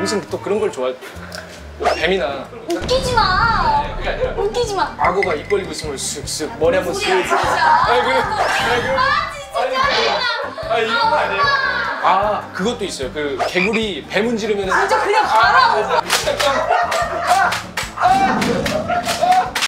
무슨 또 그런 걸 좋아해. 뱀이나 웃기지 마. 그게 아니라 웃기지 마. 악어가 입 벌리고 있으면 쓱쓱 머리 한번 쓱. 진짜. 아 이런 거 아니에요? 아 그것도 있어요. 그 개구리 배 문지르면 진짜 그냥 가라고.